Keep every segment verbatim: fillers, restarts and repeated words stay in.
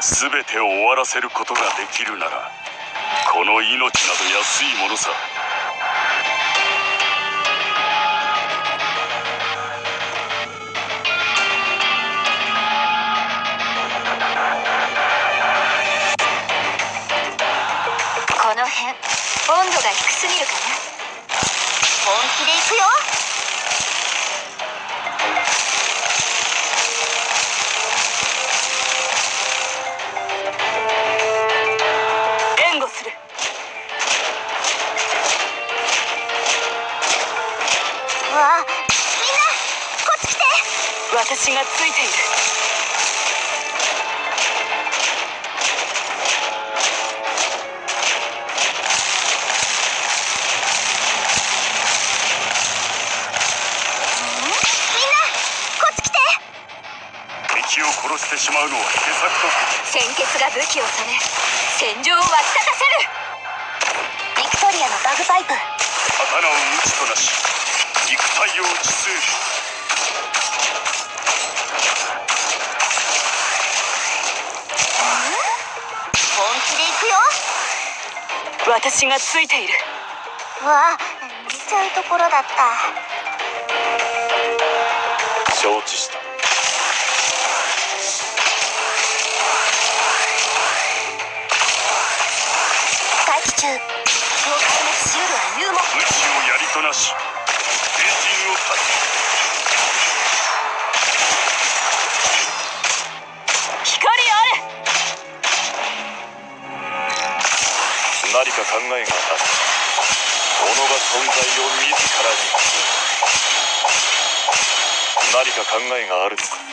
全てを終わらせることができるなら、この命など安いものさ。 この辺温度が低すぎるかな。本気で行くよ。援護する。わあ、みんなこっち来て。私がついている。 敵を殺してしまうのは手先と。 鮮血が武器を染め、戦場を沸き立たせる。ビクトリアのバグパイプ。 刀を打つとなし、肉体を打ち据える。 本気で行くよ。私がついている。わあ、見ちゃうところだった。 承知した。 大気中、境界滅しうるは勇猛。 武器をやりとなし、兵陣を断つ。 光あれ。 何か考えがある。己が存在を自らに。何か考えがあるのか。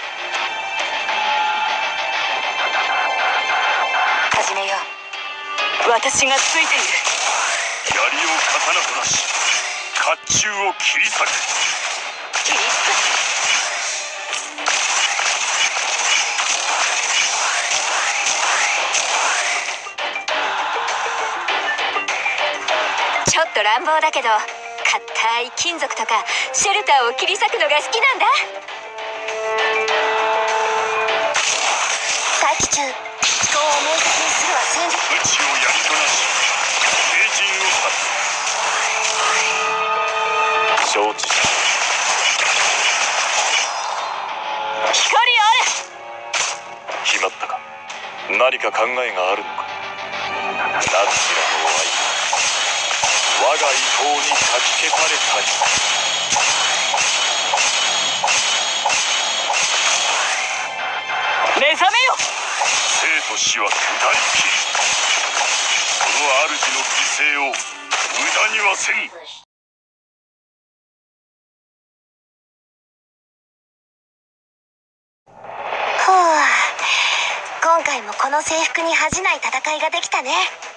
始めよう。私がついている。 槍を刀となし、甲冑を切り裂く。 切りつく。ちょっと乱暴だけど、硬い金属とかシェルターを切り裂くのが好きなんだ。大気中、思考を明確にするは戦術。 武器をやりとなし、兵陣を断つ。承知した。 光あれ。 決まったか。何か考えがあるのか。何しらの愛、我が意向にかき消されたり。 目覚めよ。 生と死は下りきり。この主の犠牲を無駄にはせん。 ふう、今回もこの制服に恥じない戦いができたね。